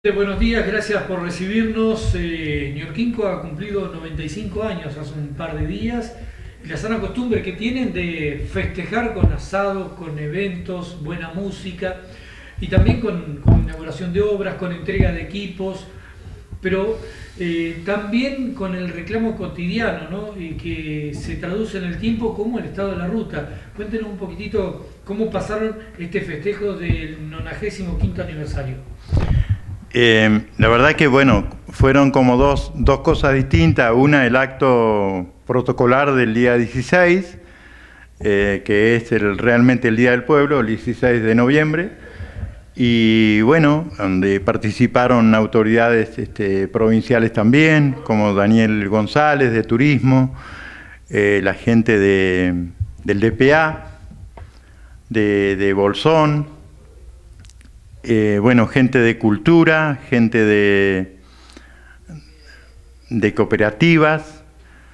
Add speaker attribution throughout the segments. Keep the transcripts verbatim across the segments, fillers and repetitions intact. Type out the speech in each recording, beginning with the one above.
Speaker 1: Buenos días, gracias por recibirnos. Eh, Ñorquinco ha cumplido noventa y cinco años hace un par de días. Y la sana costumbre que tienen de festejar con asados, con eventos, buena música y también con, con inauguración de obras, con entrega de equipos, pero eh, también con el reclamo cotidiano, ¿no? Y que se traduce en el tiempo como el estado de la ruta. Cuéntenos un poquitito cómo pasaron este festejo del nonagésimo quinto aniversario.
Speaker 2: Eh, la verdad que, bueno, fueron como dos, dos cosas distintas. Una, el acto protocolar del día dieciséis, eh, que es el, realmente el Día del Pueblo, el dieciséis de noviembre, y bueno, donde participaron autoridades este, provinciales también, como Daniel González de Turismo, eh, la gente de, del D P A, de, de Bolsón, Eh, bueno, gente de cultura, gente de, de cooperativas,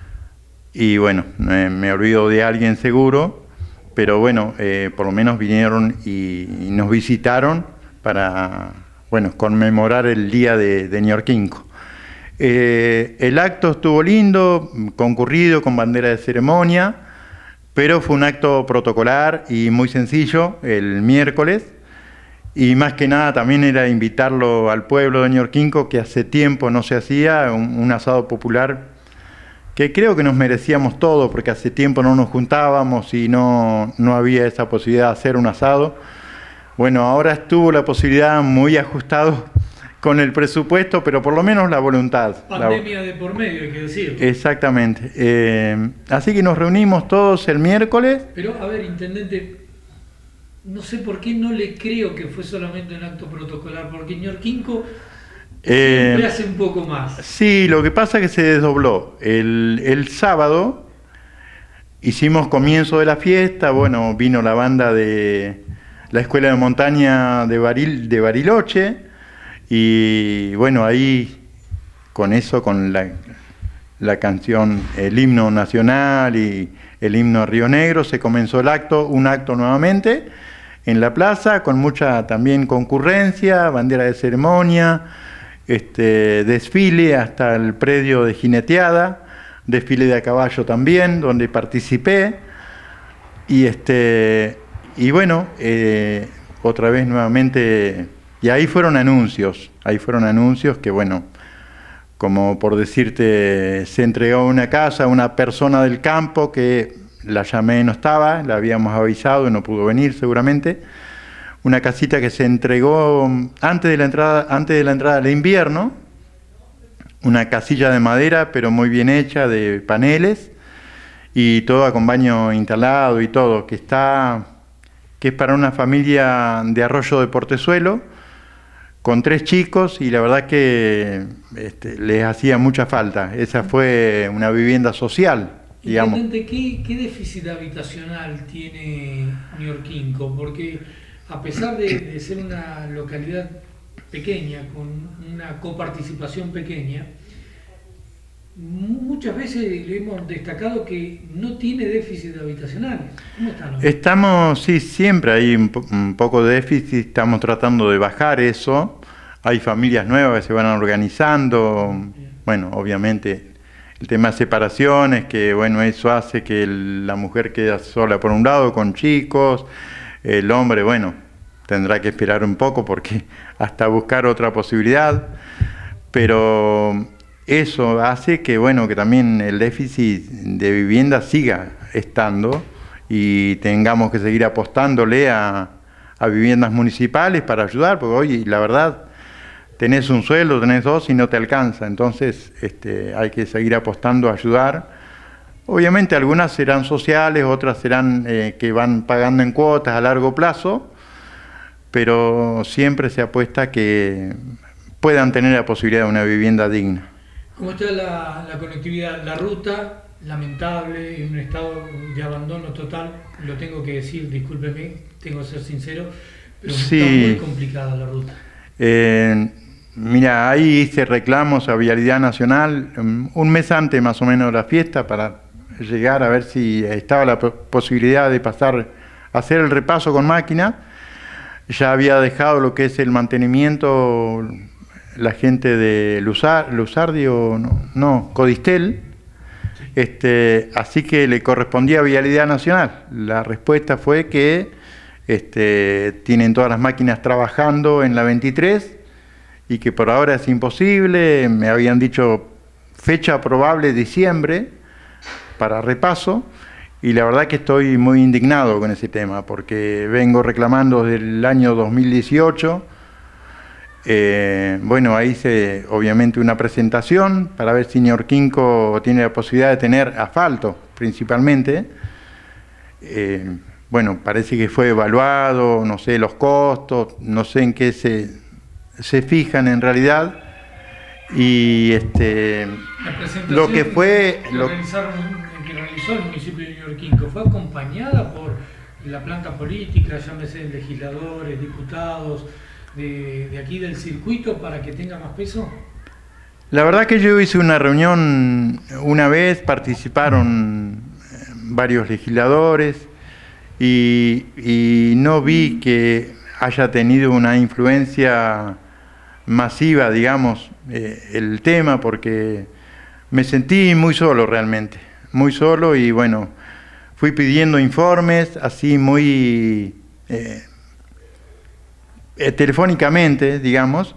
Speaker 2: y bueno, me, me olvido de alguien seguro, pero bueno, eh, por lo menos vinieron y, y nos visitaron para, bueno, conmemorar el día de, de Ñorquinco. Eh, el acto estuvo lindo, concurrido, con bandera de ceremonia, pero fue un acto protocolar y muy sencillo el miércoles. Y más que nada también era invitarlo al pueblo de Ñorquinco, que hace tiempo no se hacía, un, un asado popular que creo que nos merecíamos todo, porque hace tiempo no nos juntábamos y no, no había esa posibilidad de hacer un asado. Bueno, ahora estuvo la posibilidad, muy ajustado con el presupuesto, pero por lo menos la voluntad.
Speaker 1: Pandemia
Speaker 2: la...
Speaker 1: de por medio, hay que decir.
Speaker 2: Exactamente. Eh, así que nos reunimos todos el miércoles.
Speaker 1: Pero, a ver, intendente, no sé por qué no le creo que fue solamente un acto protocolar, porque Ñorquinco siempre eh, hace un poco más.
Speaker 2: Sí, lo que pasa es que se desdobló. El, el sábado hicimos comienzo de la fiesta, bueno, vino la banda de la Escuela de Montaña de, Baril, de Bariloche, y bueno, ahí con eso, con la, la canción, el himno nacional y el himno a Río Negro, se comenzó el acto, un acto nuevamente, en la plaza, con mucha también concurrencia, bandera de ceremonia, este, desfile hasta el predio de jineteada, desfile de a caballo también, donde participé, y, este, y bueno, eh, otra vez nuevamente, y ahí fueron anuncios, ahí fueron anuncios que bueno, como por decirte, se entregó una casa a una persona del campo que la llamé y no estaba, la habíamos avisado y no pudo venir seguramente. Una casita que se entregó antes de la entrada, antes de la entrada del invierno, una casilla de madera pero muy bien hecha, de paneles, y todo con baño instalado y todo, que está, que es para una familia de Arroyo de Portezuelo, con tres chicos, y la verdad que este, les hacía mucha falta. Esa fue una vivienda social.
Speaker 1: Intendente, ¿qué, ¿qué déficit habitacional tiene Ñorquinco? Porque a pesar de, de ser una localidad pequeña, con una coparticipación pequeña, muchas veces le hemos destacado que no tiene déficit habitacional. ¿Cómo están?
Speaker 2: Estamos, sí, siempre hay un, po un poco de déficit, estamos tratando de bajar eso. Hay familias nuevas que se van organizando, bueno, obviamente el tema de separaciones, que bueno, eso hace que el, la mujer quede sola por un lado con chicos, el hombre, bueno, tendrá que esperar un poco porque hasta buscar otra posibilidad, pero eso hace que bueno, que también el déficit de vivienda siga estando y tengamos que seguir apostándole a, a viviendas municipales para ayudar, porque hoy la verdad, tenés un sueldo, tenés dos y no te alcanza, entonces este, hay que seguir apostando a ayudar. Obviamente algunas serán sociales, otras serán eh, que van pagando en cuotas a largo plazo, pero siempre se apuesta a que puedan tener la posibilidad de una vivienda digna.
Speaker 1: ¿Cómo está la, la conectividad? La ruta, lamentable, en un estado de abandono total, lo tengo que decir, discúlpeme, tengo que ser sincero, pero sí, está muy complicada la ruta.
Speaker 2: Eh, Mira, ahí hice reclamos a Vialidad Nacional un mes antes más o menos de la fiesta para llegar a ver si estaba la posibilidad de pasar a hacer el repaso con máquina. Ya había dejado lo que es el mantenimiento la gente de Luzar, Luzardi o no, no Codistel, este, así que le correspondía a Vialidad Nacional. La respuesta fue que este, tienen todas las máquinas trabajando en la veintitrés y que por ahora es imposible. Me habían dicho fecha probable diciembre para repaso, y la verdad que estoy muy indignado con ese tema, porque vengo reclamando desde el año dos mil dieciocho. Eh, bueno, ahí hice obviamente una presentación para ver si Ñorquinco tiene la posibilidad de tener asfalto, principalmente. Eh, bueno, parece que fue evaluado, no sé los costos, no sé en qué se, se fijan en realidad. Y este, lo que fue...
Speaker 1: Que,
Speaker 2: lo,
Speaker 1: que realizó el municipio de Ñorquinco fue acompañada por la planta política, llámese legisladores, diputados, de, de aquí del circuito, para que tenga más peso.
Speaker 2: La verdad que yo hice una reunión una vez, participaron varios legisladores y, y no vi que haya tenido una influencia masiva, digamos, eh, el tema, porque me sentí muy solo realmente, muy solo, y bueno, fui pidiendo informes así muy eh, eh, telefónicamente, digamos,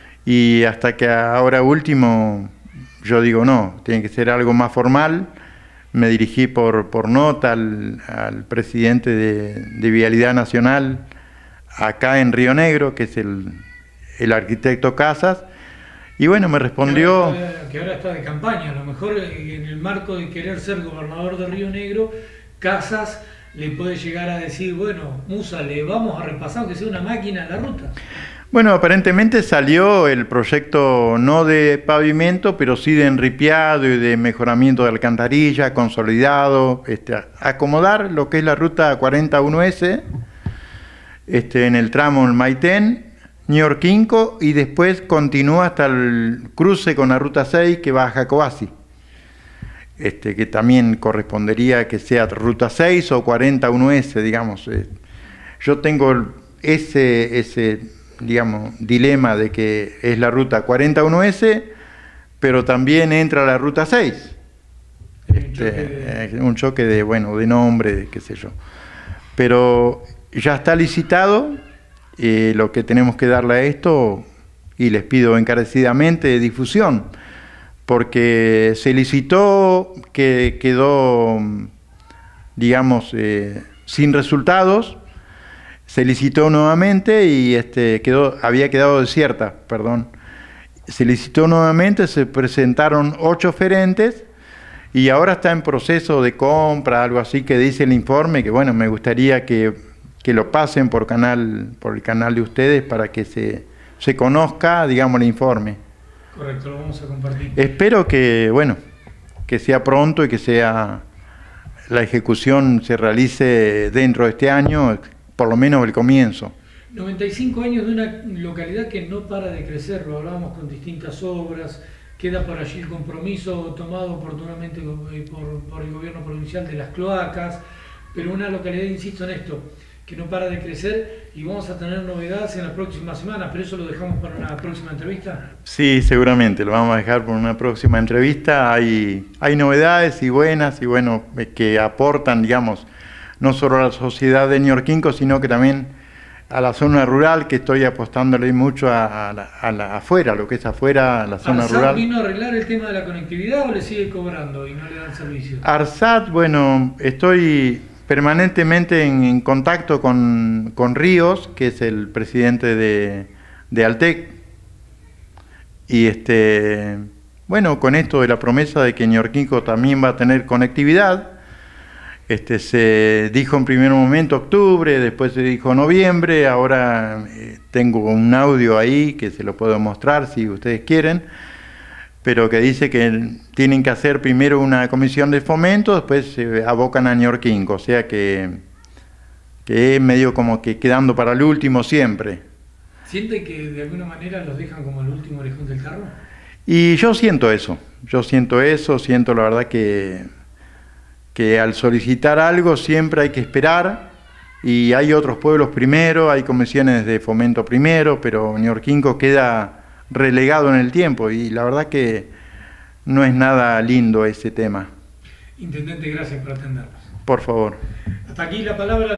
Speaker 2: y hasta que ahora último yo digo no, tiene que ser algo más formal. Me dirigí por, por nota al, al presidente de, de Vialidad Nacional acá en Río Negro, que es el, el arquitecto Casas, y bueno, me respondió...
Speaker 1: Que ahora, que ahora está de campaña, a lo mejor en el marco de querer ser gobernador de Río Negro, Casas le puede llegar a decir, bueno, Musa, le vamos a repasar aunque sea una máquina a la ruta.
Speaker 2: Bueno, aparentemente salió el proyecto no de pavimento, pero sí de enripiado y de mejoramiento de alcantarilla, consolidado, este, acomodar lo que es la ruta cuarenta y uno ese, este, en el tramo El Maitén, Ñorquinco, y después continúa hasta el cruce con la ruta seis que va a Jacobasi, este, que también correspondería que sea ruta seis o cuarenta y uno ese, digamos. Yo tengo ese... ese digamos, dilema de que es la ruta cuarenta y uno ese, pero también entra la ruta seis. Este, un, choque de... un choque de, bueno, de nombre, de qué sé yo. Pero ya está licitado, eh, lo que tenemos que darle a esto, y les pido encarecidamente difusión, porque se licitó, que quedó, digamos, eh, sin resultados. Se licitó nuevamente y este, quedó, había quedado desierta, perdón. Se licitó nuevamente, se presentaron ocho oferentes y ahora está en proceso de compra, algo así que dice el informe, que bueno, me gustaría que, que lo pasen por canal, por el canal de ustedes para que se, se conozca, digamos, el informe.
Speaker 1: Correcto, lo vamos a compartir.
Speaker 2: Espero que, bueno, que sea pronto y que sea la ejecución se realice dentro de este año, por lo menos el comienzo.
Speaker 1: noventa y cinco años de una localidad que no para de crecer, lo hablábamos con distintas obras, queda por allí el compromiso tomado oportunamente por, por el gobierno provincial de las cloacas, pero una localidad, insisto en esto, que no para de crecer, y vamos a tener novedades en las próximas semanas, pero eso lo dejamos para una próxima entrevista.
Speaker 2: Sí, seguramente, lo vamos a dejar por una próxima entrevista. Hay, hay novedades y buenas, y bueno, que aportan, digamos, no solo a la sociedad de Ñorquinco, sino que también a la zona rural, que estoy apostándole mucho a, a, la, a la afuera, lo que es afuera, la zona
Speaker 1: ¿Arsat
Speaker 2: rural.
Speaker 1: vino a arreglar el tema de la conectividad o le sigue cobrando y no le dan servicio?
Speaker 2: Arsat, bueno, estoy permanentemente en, en contacto con, con Ríos, que es el presidente de, de Altec, y este, bueno, con esto de la promesa de que Ñorquinco también va a tener conectividad. Este, se dijo en primer momento octubre, después se dijo noviembre, ahora eh, tengo un audio ahí que se lo puedo mostrar si ustedes quieren, pero que dice que tienen que hacer primero una comisión de fomento, después se abocan a Ñorquinco, o sea que, que es medio como que quedando para el último siempre.
Speaker 1: ¿Siente que de alguna manera los dejan como el último orejón del carro?
Speaker 2: Y yo siento eso, yo siento eso, siento la verdad que... que al solicitar algo siempre hay que esperar, y hay otros pueblos primero, hay comisiones de fomento primero, pero Ñorquinco queda relegado en el tiempo y la verdad que no es nada lindo ese tema.
Speaker 1: Intendente, gracias por atendernos.
Speaker 2: Por favor.
Speaker 1: Hasta aquí la palabra.